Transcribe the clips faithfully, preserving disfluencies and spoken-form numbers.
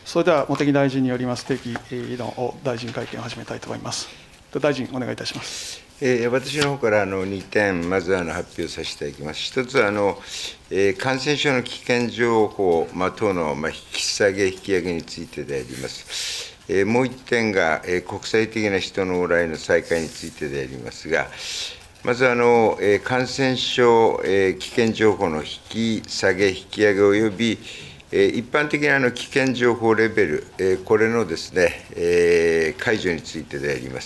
それでは茂木大臣によります定期の大臣会見を始めたいと思います。大臣、お願いいたします。 えー、私の方からあのにてん、まずあの発表させていただきます。一つはあの、えー、感染症の危険情報、まあ、等の、まあ、引き下げ、引き上げについてであります。えー、もう一点が、えー、国際的な人の往来の再開についてでありますが、まずあの、えー、感染症、えー、危険情報の引き下げ、引き上げおよび、一般的なあの危険情報レベル、これのですね、解除についてであります。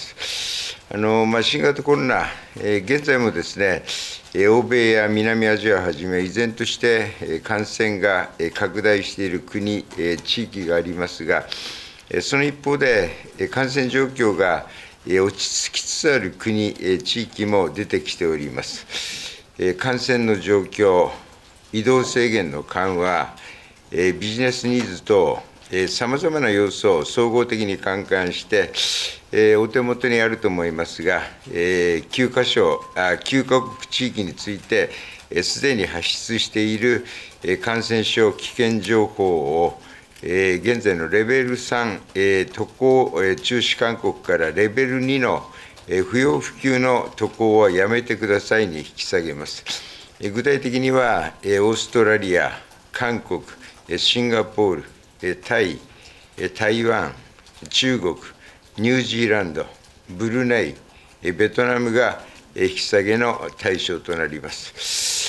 あのまあ、新型コロナ、現在もですね、欧米や南アジアをはじめ、依然として感染が拡大している国、地域がありますが、その一方で、感染状況が落ち着きつつある国、地域も出てきております。感染の状況、移動制限の緩和、ビジネスニーズ等、さまざまな要素を総合的に勘案して、お手元にあると思いますが、きゅうかしょ、きゅうかこく地域について、すでに発出している感染症危険情報を、現在のレベルさん、渡航中止勧告からレベルにの不要不急の渡航はやめてくださいに引き下げます。具体的には、オーストラリア、韓国、シンガポール、タイ、台湾、中国、ニュージーランド、ブルネイ、ベトナムが引き下げの対象となります。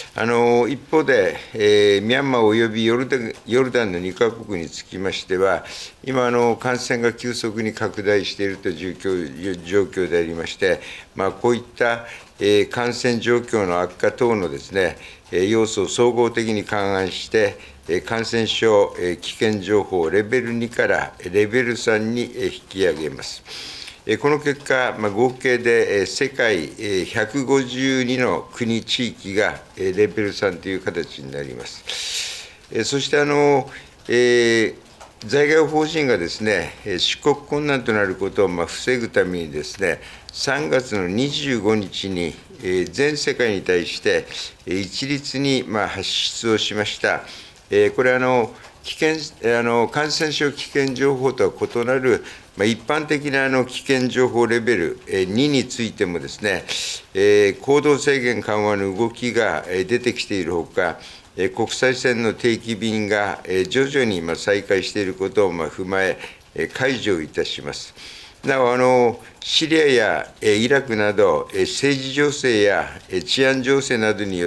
あの一方で、えー、ミャンマーおよびヨルダンヨルダンのにかこくにつきましては、今あの、感染が急速に拡大しているという状況状況でありまして、まあ、こういった、えー、感染状況の悪化等のですね、要素を総合的に勘案して、感染症危険情報をレベルにからレベルさんに引き上げます。この結果、合計で世界ひゃくごじゅうにの国、地域がレベルさんという形になります。そしてあの、えー、在外邦人がですね、出国困難となることを防ぐためにですね、さんがつのにじゅうごにちに全世界に対して一律に発出をしました。これはあの危険あの感染症危険情報とは異なる、まあ、一般的なあの危険情報レベルにについてもですね、えー、行動制限緩和の動きが出てきているほか、国際線の定期便が徐々に再開していることを踏まえ、解除いたします。なお、あのシリアやイラクなど、政治情勢や治安情勢などによって、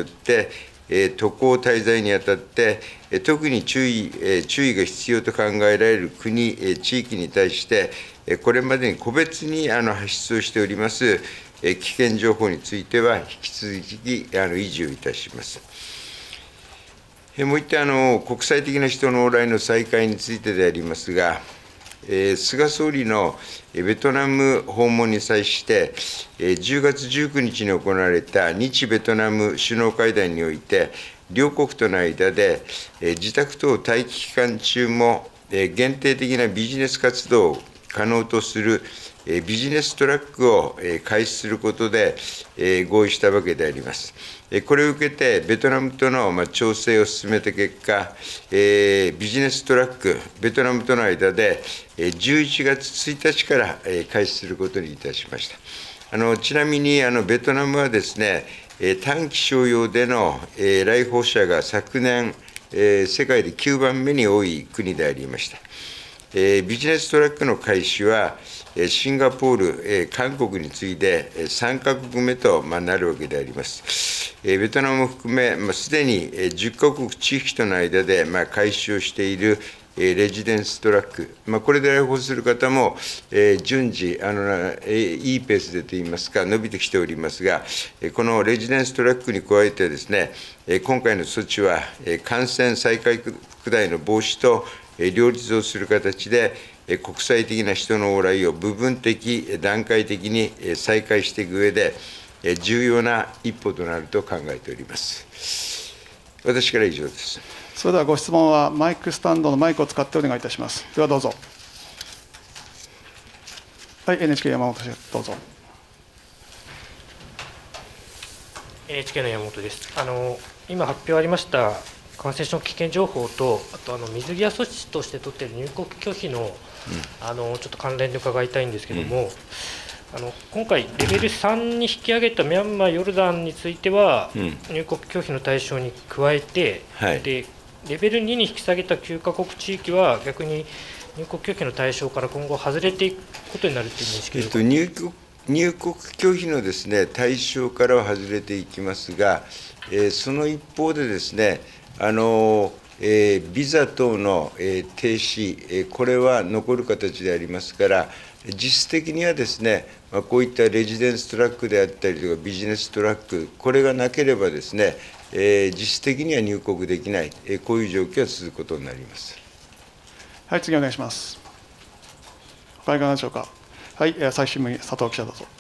渡航滞在にあたって、特に注意注意が必要と考えられる国、地域に対して、これまでに個別にあの発出をしております、危険情報については、引き続きあの維持をいたします。もう一点、あの国際的な人の往来の再開についてでありますが、菅総理のベトナム訪問に際して、じゅうがつじゅうくにちに行われた日ベトナム首脳会談において、両国との間で、自宅等待機期間中も限定的なビジネス活動を可能とするビジネストラックを開始することで合意したわけであります。これを受けて、ベトナムとの調整を進めた結果、ビジネストラック、ベトナムとの間でじゅういちがつついたちから開始することにいたしました。あのちなみにあの、ベトナムはですね、短期商用での来訪者が昨年、世界できゅうばんめに多い国でありました。ビジネストラックの開始は、シンガポール、韓国に次いでさんかこくめとなるわけであります。ベトナムを含め、すでにじゅっかこく地域との間で開始をしているレジデンストラック、これで来訪する方も順次、あのいいペースでといいますか、伸びてきておりますが、このレジデンストラックに加えてですね、今回の措置は、感染再拡大の防止と両立をする形で、国際的な人の往来を部分的、段階的に再開していく上で、重要な一歩となると考えております。私から以上です。 それではご質問はマイクスタンドのマイクを使ってお願いいたします。ではどうぞ。はい、エヌエイチケー 山本氏、どうぞ。 エヌエイチケー の山本です。あの今発表ありました感染症危険情報と、あとあの水際措置として取っている入国拒否の、うん、あのちょっと関連で伺いたいんですけれども、うん、あの今回、レベルさんに引き上げたミャンマー、ヨルダンについては、うん、入国拒否の対象に加えて、はい、で、レベルにに引き下げたきゅうかこく地域は、逆に入国拒否の対象から今後、外れていくことになるという認識でしょうか。 えっと、入国入国拒否のですね、対象からは外れていきますが、えー、その一方でですね、あのえー、ビザ等の、えー、停止、えー、これは残る形でありますから、実質的にはですね、まあ、こういったレジデンストラックであったりとか、ビジネストラック、これがなければですね、えー、実質的には入国できない、えー、こういう状況が続くことになります。 はい、次お願いします。他いかがでしょうか。はい、朝日新聞、佐藤記者どうぞ。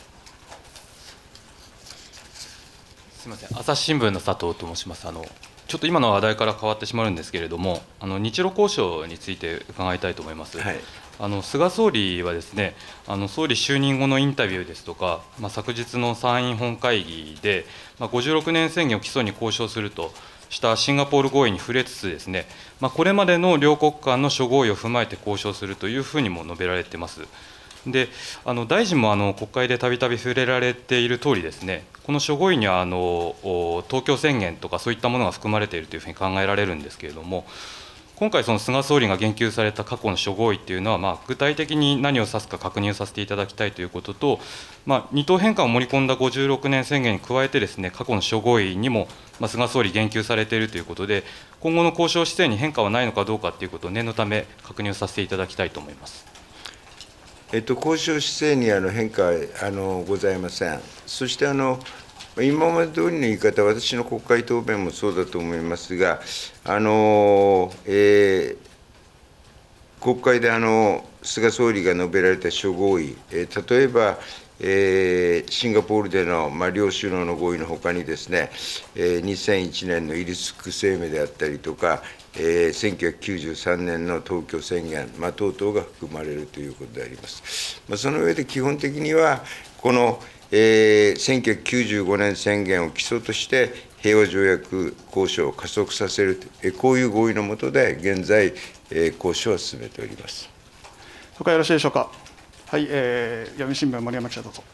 すみません、朝日新聞の佐藤と申します。あのちょっと今の話題から変わってしまうんですけれども、あの日露交渉について伺いたいと思います。はい、あの菅総理はですね、あの総理就任後のインタビューですとか、まあ、昨日の参院本会議で、まあ、ごじゅうろくねん宣言を基礎に交渉するとしたシンガポール合意に触れつつですね、まあ、これまでの両国間の諸合意を踏まえて交渉するというふうにも述べられています。で、あの大臣もあの国会でたびたび触れられているとおりですね、この諸合意にはあの東京宣言とかそういったものが含まれているというふうに考えられるんですけれども、今回、その菅総理が言及された過去の諸合意というのは、まあ、具体的に何を指すか確認させていただきたいということと、まあ、二島返還を盛り込んだごじゅうろくねん宣言に加えてですね、過去の諸合意にも、まあ、菅総理言及されているということで、今後の交渉姿勢に変化はないのかどうかということを念のため確認をさせていただきたいと思います。 えっと、交渉姿勢にあの変化はあのございません。そしてあの今まで通りの言い方、私の国会答弁もそうだと思いますが、あのえー、国会であの菅総理が述べられた諸合意、えー、例えば、えー、シンガポールでの、まあ、両首脳の合意のほかにですね、えー、にせんいちねんのイルスク声明であったりとか、えー、せんきゅうひゃくきゅうじゅうさんねんの東京宣言、まあ、等々が含まれるということであります。まあ、その上で基本的には、この、えー、せんきゅうひゃくきゅうじゅうごねん宣言を基礎として、平和条約交渉を加速させると、えー、こういう合意の下で、現在、えー、交渉を進めております。 他よろしいでしょうか。はい、えー、読売新聞、森山記者、どうぞ。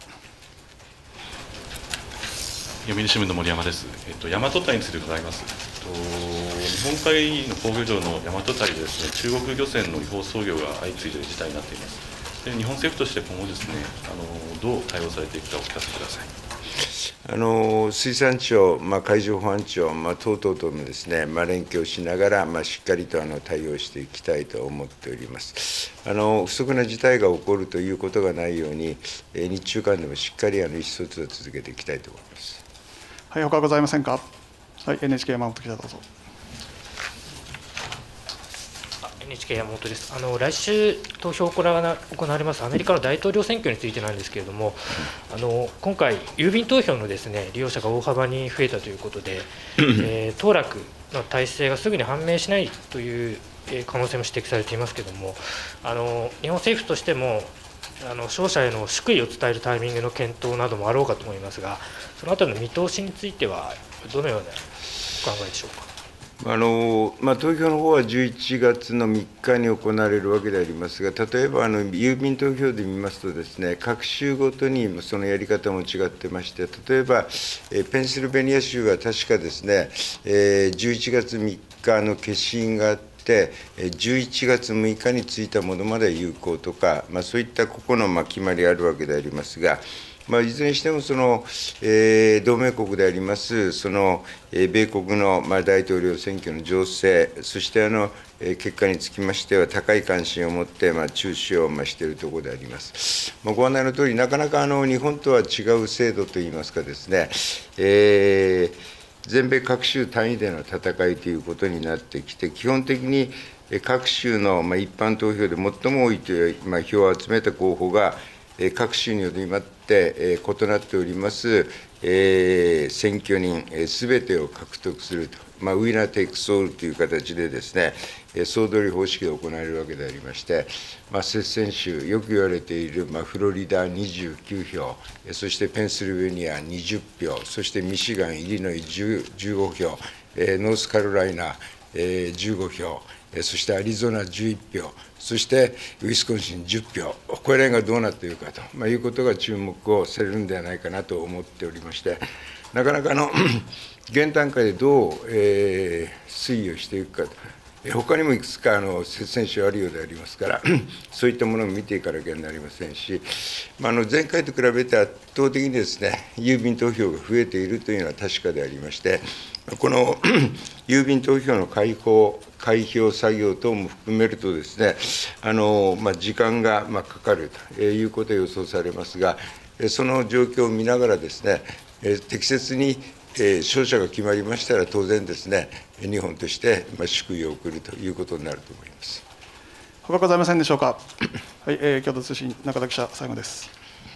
読売新聞の森山です。えっと、大和堆について伺います。えっと、日本海の工業場の大和堆でですね、中国漁船の違法操業が相次いでいる事態になっています。で日本政府として今後ですね、あのどう対応されていくかお聞かせください。 あの水産庁、まあ、海上保安庁、まあ、等々ともですね、まあ、連携をしながら、まあ、しっかりとあの対応していきたいと思っております。あの不測な事態が起こるということがないように、え日中間でもしっかりあの意思疎通を続けていきたいと思います。 はい、他ございませんか。はい、エヌエイチケー 山本記者、どうぞ。 エヌエイチケー 山本です。あの来週投票行わ行われますアメリカの大統領選挙についてなんですけれども、あの今回、郵便投票のですね利用者が大幅に増えたということで、えー、当落の体制がすぐに判明しないという可能性も指摘されていますけれども、あの日本政府としても、あの勝者への祝意を伝えるタイミングの検討などもあろうかと思いますが、そのあたりの見通しについては、どのようなお考えでしょうか。 あのまあ、投票の方はじゅういちがつのみっかに行われるわけでありますが、例えばあの郵便投票で見ますとですね、各州ごとにそのやり方も違ってまして、例えば、えペンシルベニア州は確かですね、えー、じゅういちがつみっかの消印があって、じゅういちがつむいかについたものまで有効とか、まあ、そういった個々のまあ決まりあるわけでありますが、まあ、いずれにしてもその、えー、同盟国でありますその、えー、米国の、まあ、大統領選挙の情勢、そしてあの、えー、結果につきましては、高い関心を持って、まあ、注視を、まあ、しているところであります。まあ、ご案内のとおり、なかなかあの日本とは違う制度といいますかですね、えー、全米各州単位での戦いということになってきて、基本的に各州の、まあ、一般投票で最も多いという、まあ、票を集めた候補が、各州によりまって異なっております、えー、選挙人すべてを獲得すると、まあ、ウィナー・テイクス・オールという形でですね、総取り方式で行われるわけでありまして、まあ、接戦州、よく言われている、まあ、フロリダにじゅうきゅうひょう、そしてペンシルベニアにじゅっぴょう、そしてミシガン、イリノイじゅうごひょう、ノースカロライナじゅうごひょう、そしてアリゾナじゅういちひょう、そしてウィスコンシンじゅっひょう、これらがどうなっているかと、まあ、いうことが注目をされるんではないかなと思っておりまして、なかなかの現段階でどう、えー、推移をしていくかと。他にもいくつかあの接戦州あるようでありますから、そういったものを見ていかなきゃなりませんし、まあ、あの前回と比べて圧倒的にですね、郵便投票が増えているというのは確かでありまして、この郵便投票の開放、開票作業等も含めるとですね、あのまあ、時間がまあかかるということが予想されますが、その状況を見ながらですね、適切に勝者が決まりましたら、当然ですね、日本として祝意を送るということになると思います。 他ございませんでしょうか。はい、えー、共同通信、中田記者、最後です。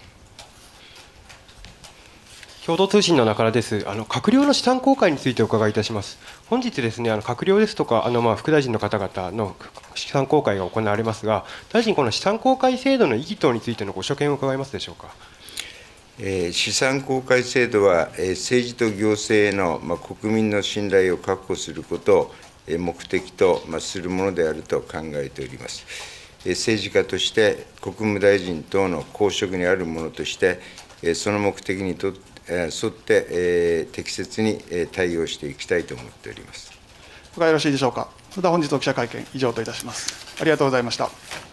共同通信の中田です。あの閣僚の資産公開についてお伺いいたします。本日ですね、あの閣僚ですとか、あのまあ副大臣の方々の資産公開が行われますが、大臣、この資産公開制度の意義等についてのご所見を伺えますでしょうか。 えー、資産公開制度は、えー、政治と行政への、まあ、国民の信頼を確保することを、えー、目的と、まあ、するものであると考えております。えー、政治家として国務大臣等の公職にあるものとして、えー、その目的にと、えー、沿って、えー、適切に、えー、対応していきたいと思っております。 他よろしいでしょうか。それでは本日の記者会見、以上といたします。ありがとうございました。